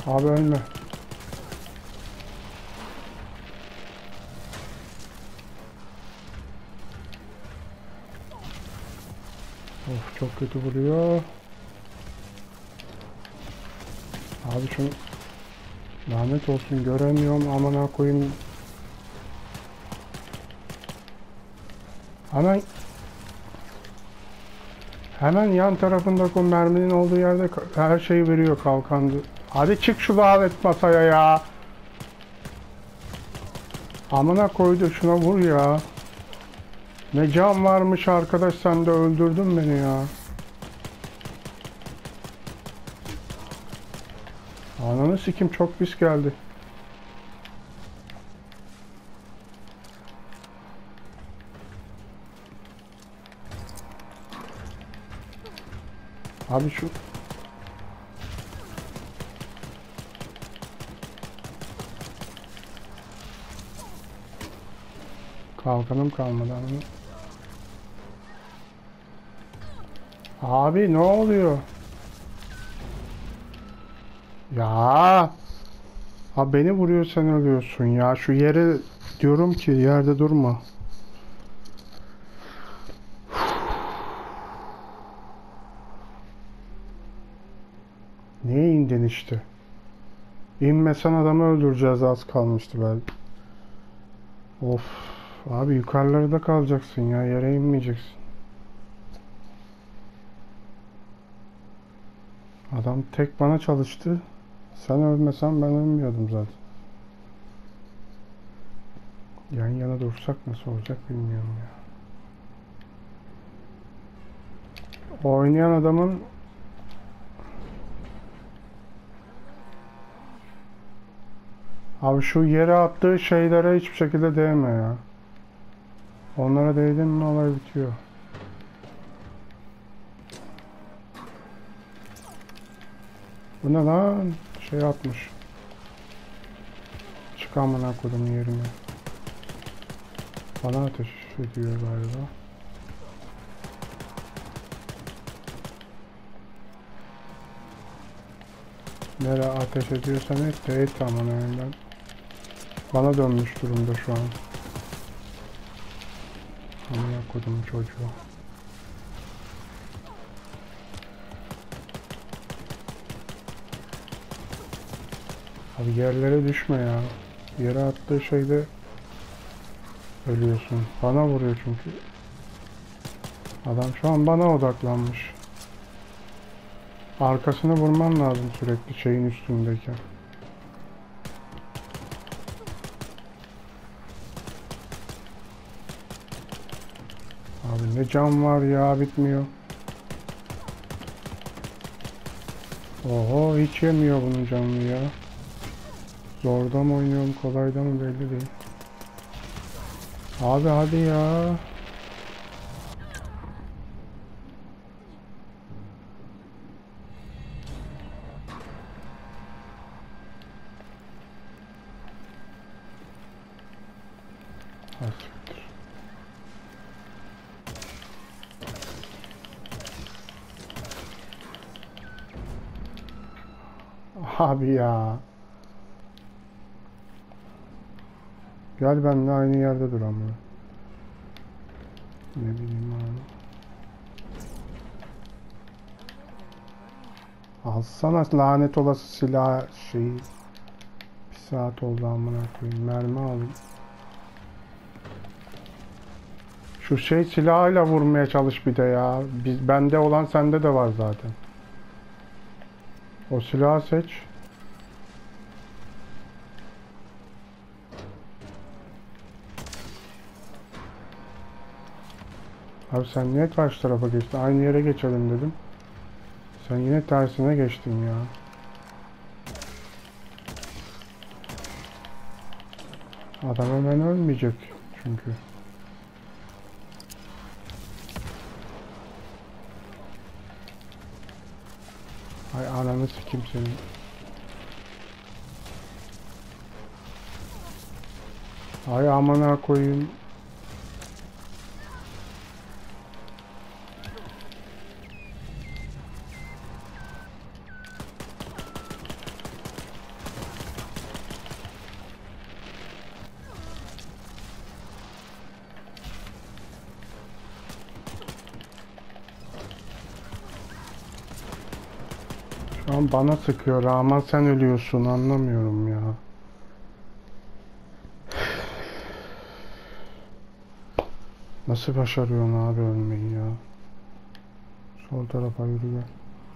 Abi ölme. Of, çok kötü vuruyor. Abi şunu lanet olsun, göremiyorum, amına koyayım. Hemen yan tarafındaki o merminin olduğu yerde her şeyi veriyor kalkandı. Hadi çık şu lanet masaya ya. Amına koydu, şuna vur ya. Ne can varmış arkadaş, sen de öldürdün beni ya. Ananı sikim, çok pis geldi. Abi şu kalkanım kalmadı ama. Abi ne oluyor? Ya. Abi beni vuruyor, sen ölüyorsun ya. Şu yere diyorum ki, yerde durma. Niye indin işte? İnmesen adamı öldüreceğiz, az kalmıştı belki. Of. Abi yukarılarda kalacaksın ya, yere inmeyeceksin. Adam tek bana çalıştı. Sen ölmesen ben ölmüyordum zaten. Yan yana dursak nasıl olacak bilmiyorum ya. Oynayan adamın abi şu yere attığı şeylere hiçbir şekilde değme ya. Onlara değdin mi olay bitiyor. Bu ne lan? Şey atmış. Çık amına koydum yerine. Bana ateş ediyor galiba. Nereye ateş ediyorsan et de et amına ben. Bana dönmüş durumda şu an. Amına koydum çocuğu. Abi yerlere düşme ya. Yere attığı şeyde ölüyorsun. Bana vuruyor çünkü. Adam şu an bana odaklanmış. Arkasını vurman lazım sürekli şeyin üstündeyken. Abi ne can var ya, bitmiyor. Oho, hiç yemiyor bunun canını ya. Zorda mı oynuyorum, kolayda mı belli değil. Abi hadi ya. Abi ya. Gel benimle aynı yerde dur ama. Ne bileyim abi. Alsana lanet olası silah şeyi. Bir saat oldu amına koyayım. Mermi alayım. Şu şey silahıyla vurmaya çalış bir de ya. Bende olan sende de var zaten. O silahı seç. Abi sen niye karşı tarafa geçtin? Aynı yere geçelim dedim. Sen yine tersine geçtin ya. Adam hemen ölmeyecek çünkü. Ay ananı sikim senin. Ay amına koyayım. Şu an bana sıkıyor ama sen ölüyorsun, anlamıyorum ya. Nasıl başarıyorsun abi ölmeyi ya? Sol tarafa yürü gel.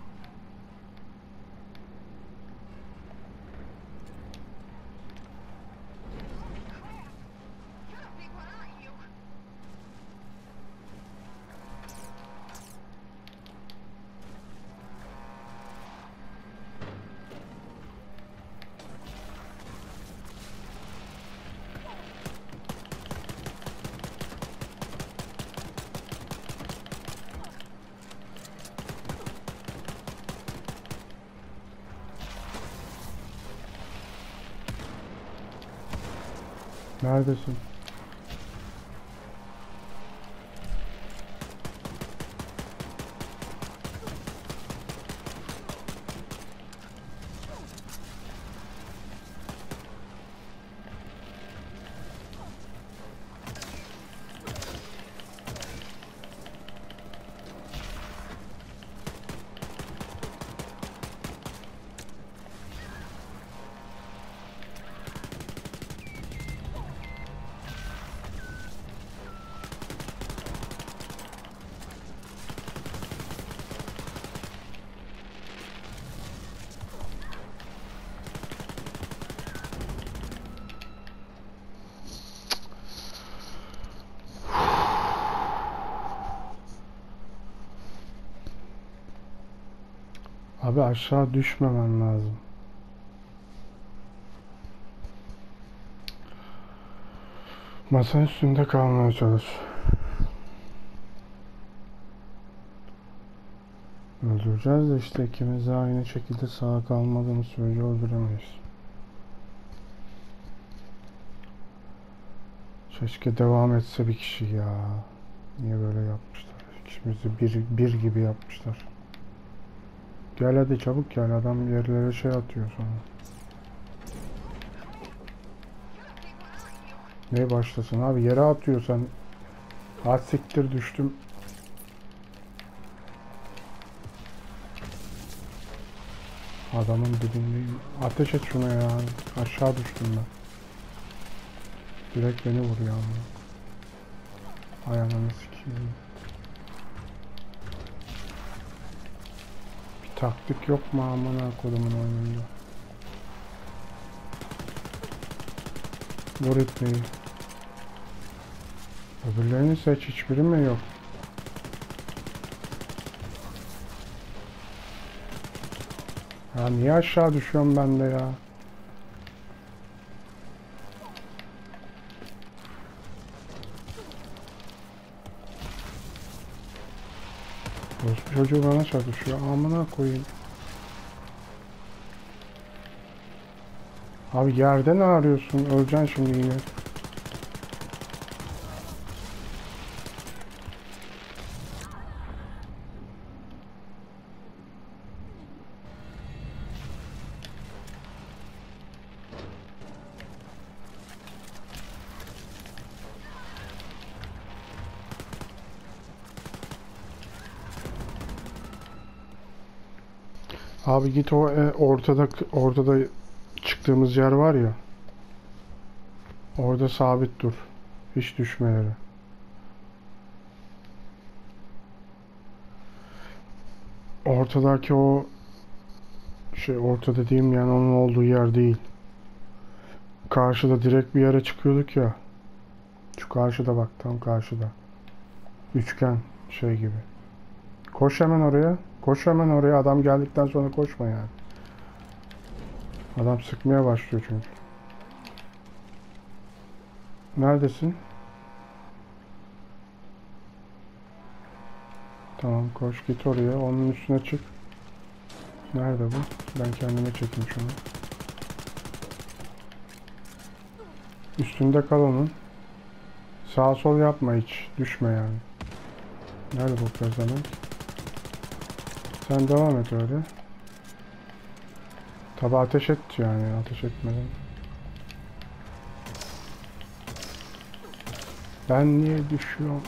Neredesin? Abi aşağı düşmemen lazım. Masanın üstünde kalmaya çalış. Öldüreceğiz de işte ikimiz de aynı şekilde sağ kalmadığımız sürece öldüremeyiz. Keşke devam etse bir kişi ya. Niye böyle yapmışlar? İkimizi bir gibi yapmışlar. Gel hadi çabuk gel, adam yerlere şey atıyor sonra. Ne başlasın abi, yere atıyorsan. Ha siktir, düştüm. Adamın dibindeyim. Ateş et şuna ya. Aşağı düştüm ben. Direkt beni vuruyor ama. Ay ananı sikeyim. Bir taktik yok mu amına kodumun oyununda? Vur ipneyi. Öbürlerini seç, hiçbiri mi yok? Ya niye aşağı düşüyorum ben de ya? Çocuğu bana çalışıyor. Amına koyayım. Abi yerde ne arıyorsun? Öleceksin şimdi yine. Abi git o ortada çıktığımız yer var ya. Orada sabit dur. Hiç düşmeleri. Ortadaki o orta dediğim yani onun olduğu yer değil. Karşıda direkt bir yere çıkıyorduk ya. Şu karşıda bak, tam karşıda. Üçgen şey gibi. Koş hemen oraya. Koş hemen oraya. Adam geldikten sonra koşma yani. Adam sıkmaya başlıyor çünkü. Neredesin? Tamam koş git oraya. Onun üstüne çık. Nerede bu? Ben kendime çekeyim şunu. Üstünde kal onun. Sağ sol yapma hiç. Düşme yani. Nerede bu pezevenk? Sen devam et öyle. Tabi ateş et yani, ateş etmeden. Ben niye düşüyorum?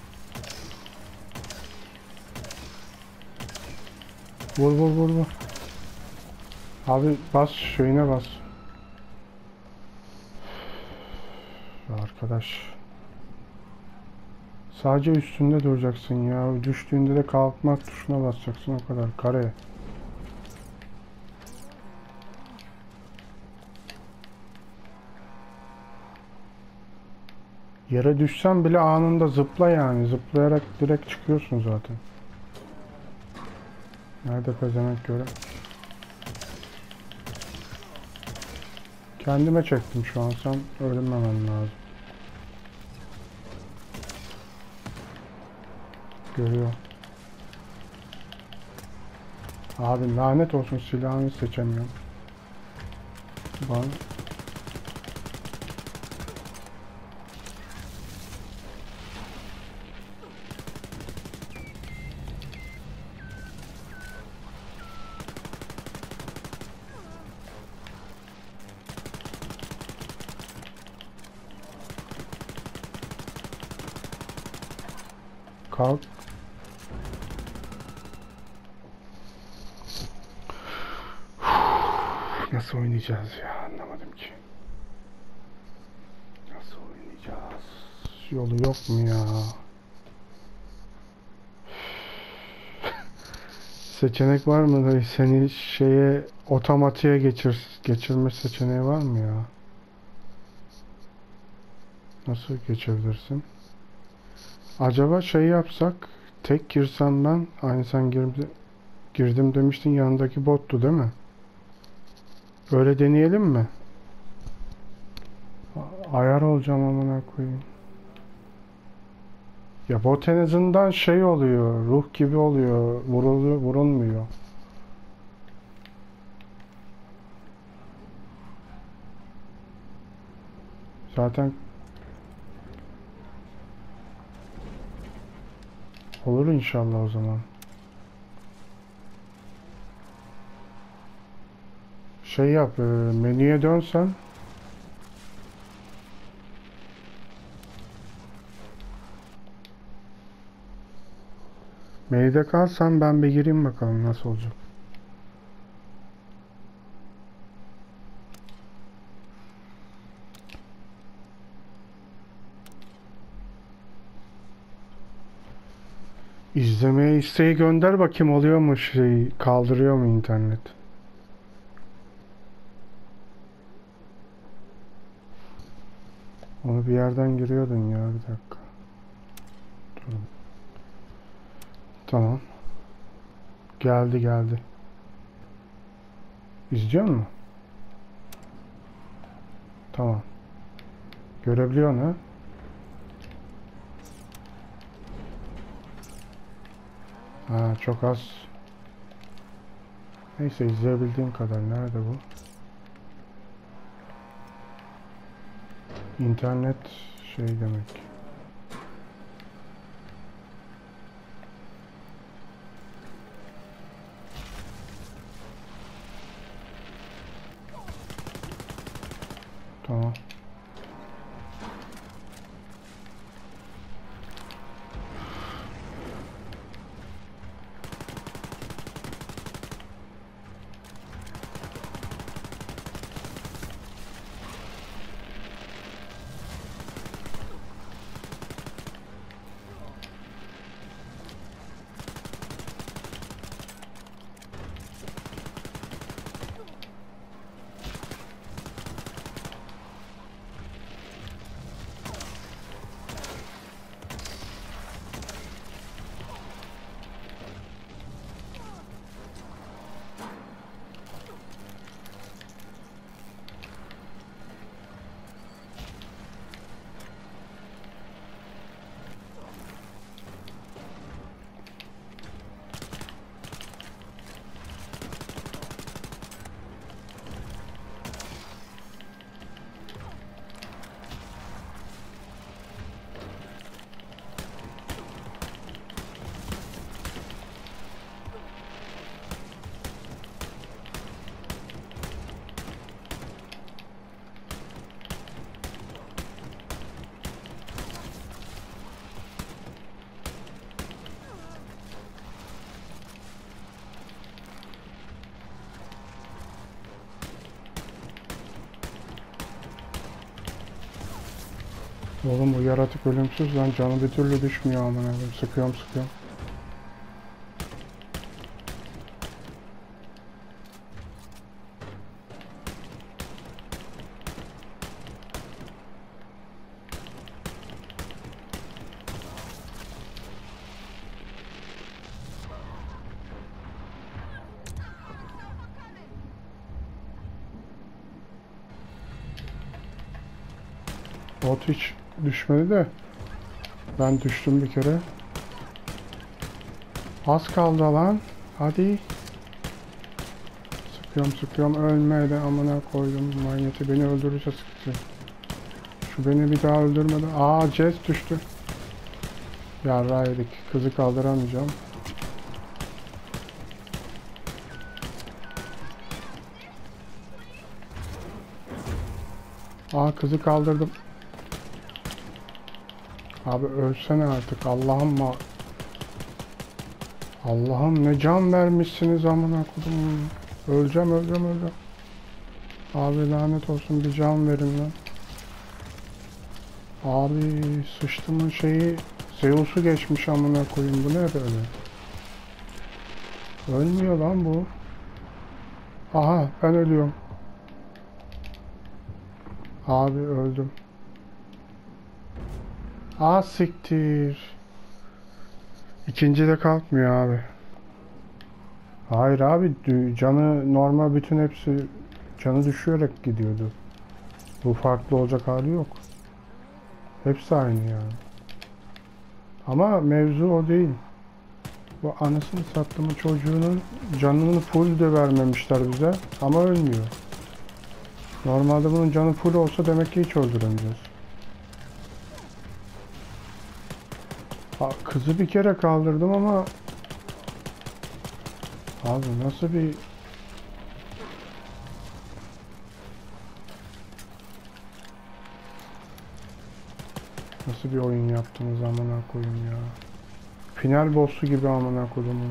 Vur vur vur vur. Abi bas şeyine bas. Arkadaş. Sadece üstünde duracaksın ya. Düştüğünde de kalkmak tuşuna basacaksın o kadar. Kare. Yere düşsen bile anında zıpla yani. Zıplayarak direkt çıkıyorsun zaten. Nerede pezevenk göre? Kendime çektim şu an. Sen ölmemen lazım. Görüyor. Abi lanet olsun silahını seçemiyorum. Bana... Kalk. Nasıl oynayacağız ya? Anlamadım ki. Nasıl oynayacağız? Yolu yok mu ya? Seçenek var mı? Seni şeye otomatiğe geçirme seçeneği var mı ya? Nasıl geçebilirsin? Acaba şey yapsak, tek girsem ben, aynı sen girdim demiştin, yanındaki bottu değil mi? Öyle deneyelim mi? Ayar olacağım amına koyayım. Ya bot en azından şey oluyor, ruh gibi oluyor, vurulmuyor. Zaten olur inşallah o zaman. Şey yap, menüye dönsen. Menüde kalsan ben bir gireyim bakalım nasıl olacak. İzlemeye isteği gönder bakayım oluyor mu şey, kaldırıyor mu internet? Onu bir yerden giriyordun ya, bir dakika. Dur. Tamam. Geldi. İzliyor musun? Tamam. Görebiliyor musun? Ha, çok az. Neyse izleyebildiğim kadar. Nerede bu? İnternet şey demek. Tamam. Oğlum bu yaratık ölümsüz lan, canı bir türlü düşmüyor amına koyayım. Sıkıyorum sıkıyorum. Bot hiç düşmedi de ben düştüm bir kere. Az kaldı lan. Hadi. Sıkıyorum sıkıyorum, ölme de amına koydum manyeti, beni öldürürse sıkıntı. Şu beni bir daha öldürmeden. Aa, Jess düştü. Yarrağı yedik. Kızı kaldıramayacağım. Aa, kızı kaldırdım. Abi ölsene artık Allah'ım ma. Allah'ım ne can vermişsiniz amına koydum. Öleceğim öleceğim öleceğim. Abi lanet olsun, bir can verin lan. Abi sıçtımın şeyi, Zeus'u geçmiş amına koyayım, bu ne böyle? Ölmüyor lan bu. Aha, ben ölüyorum. Abi öldüm. Aa, siktir. İkinci de kalkmıyor abi. Hayır abi, canı normal, bütün hepsi canı düşüyorek gidiyordu. Bu farklı olacak hali yok. Hepsi aynı yani. Ama mevzu o değil. Bu anasını sattığımın çocuğunun canını full de vermemişler bize ama ölmüyor. Normalde bunun canı full olsa demek ki hiç öldüremeyeceğiz. Kızı bir kere kaldırdım ama abi nasıl bir oyun yaptınız amına koyayım ya. Final boss'u gibi amına koyayım.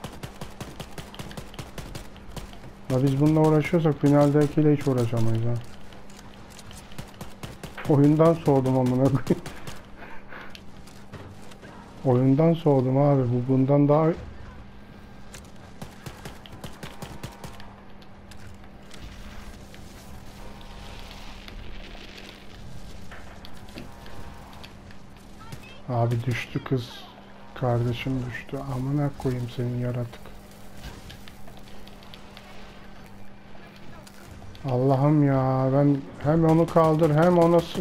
Ya biz bununla uğraşıyorsak finaldekiyle hiç uğraşamayız ha. Oyundan soğudum amına koyayım. Oyundan soğudum abi. Bu bundan daha... Abi düştü kız. Kardeşim düştü. Amına koyayım senin yaratık. Allah'ım ya, ben hem onu kaldır hem ona sık.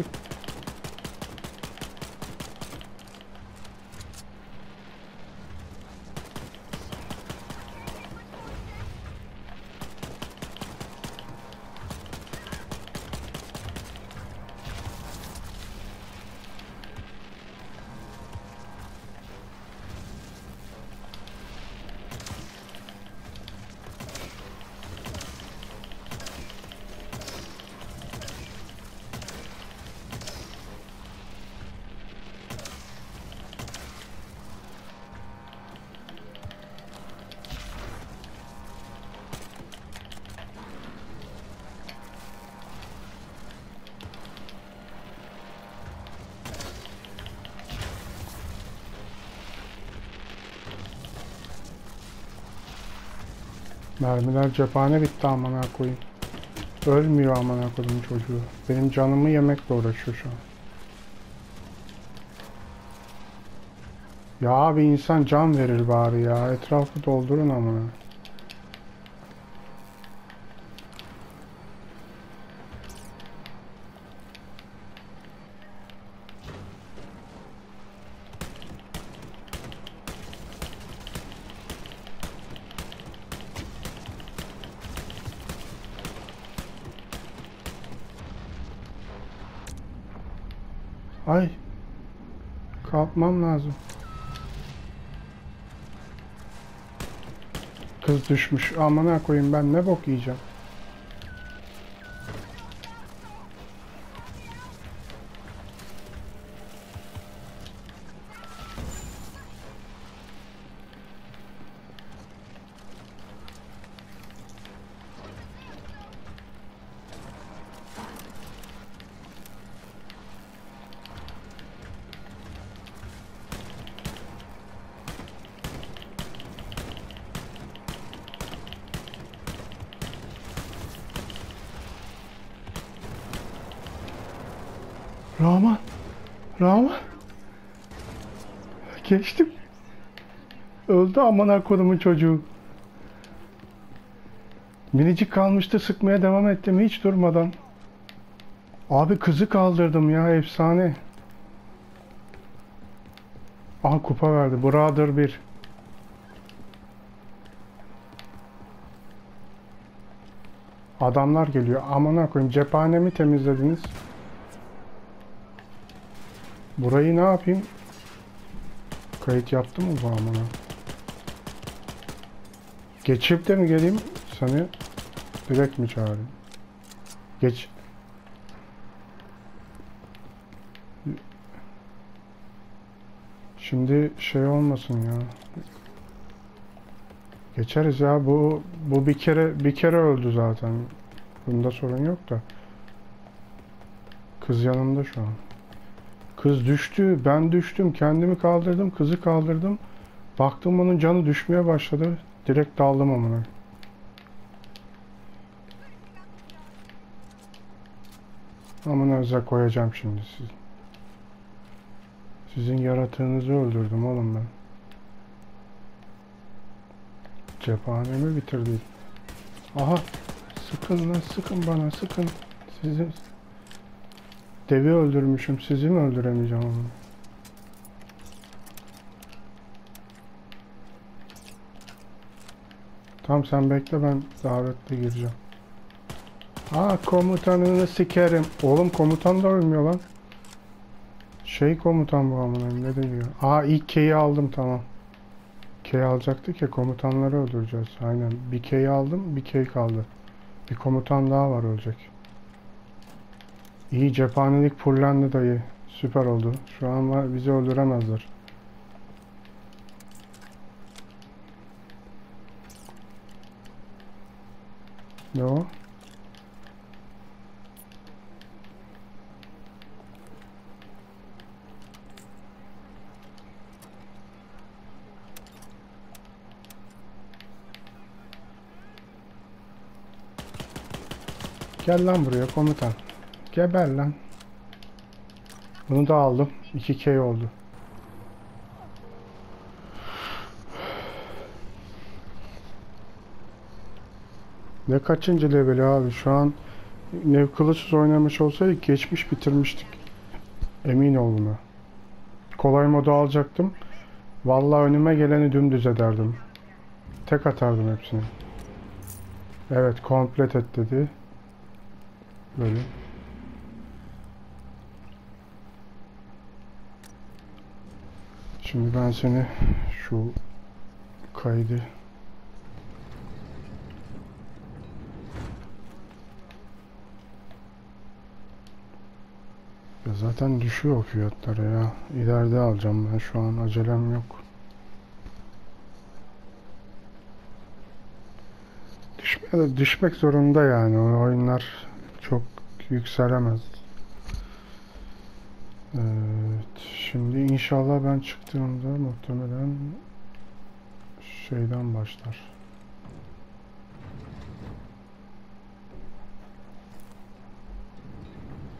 Mermiler cephane bitti amına koyayım. Ölmüyor amına koyayım çocuğu. Benim canımı yemekle uğraşıyor şu an. Ya abi, insan can verir bari ya. Etrafı doldurun amına. Ay. Kalkmam lazım. Kız düşmüş. Amına koyayım, ben ne bok yiyeceğim. Rahman. Rahman. Geçtim. Öldü amına kodumun çocuğu. Minicik kalmıştı, sıkmaya devam ettim hiç durmadan. Abi kızı kaldırdım ya, efsane. Aha kupa verdi. Brother 1. Adamlar geliyor. Amına koyayım, cephanemi temizlediniz. Burayı ne yapayım? Kayıt yaptım mı bu amına? Geçip de mi geleyim? Seni direkt mi çağırayım? Geç. Şimdi şey olmasın ya. Geçeriz ya, bu bir kere öldü zaten. Bunda sorun yok da. Kız yanımda şu an. Kız düştü, ben düştüm, kendimi kaldırdım, kızı kaldırdım. Baktım onun canı düşmeye başladı. Direkt daldım amına. Amınıza koyacağım şimdi sizi. Sizin yaratığınızı öldürdüm oğlum ben. Cephanemi bitirdi. Aha! Sıkın lan, sıkın bana, sıkın. Sizi... Devi öldürmüşüm, sizi mi öldüremeyeceğim onu? Tamam sen bekle, ben davetle gireceğim. Aa, komutanını sikerim. Oğlum komutan da ölmüyor lan. Şey komutan bu amına ne diyor? Aa, ilk K'yi aldım, tamam. K alacaktık ya, komutanları öldüreceğiz. Aynen. Bir K'yi aldım, bir K kaldı. Bir komutan daha var ölecek. İyi, cephanelik fullendi dayı. Süper oldu. Şu an var, bizi öldüremezler. Ne o? Gel lan buraya komutan. Geber lan. Bunu da aldım. 2K oldu. Ne kaçıncı level abi? Şu an ne kılıçsız oynamış olsaydık geçmiş bitirmiştik. Emin ol buna. Kolay modu alacaktım. Vallahi önüme geleni dümdüz ederdim. Tek atardım hepsini. Evet, complete et dedi. Böyle. Şimdi ben seni şu kaydı ya zaten düşüyor fiyatları ya. İleride alacağım ben, şu an acelem yok. Düşmek zorunda yani. O oyunlar çok yükselemez. Evet, şimdi inşallah ben çıktığımda muhtemelen şeyden başlar.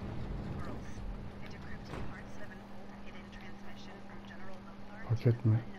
Paket mi?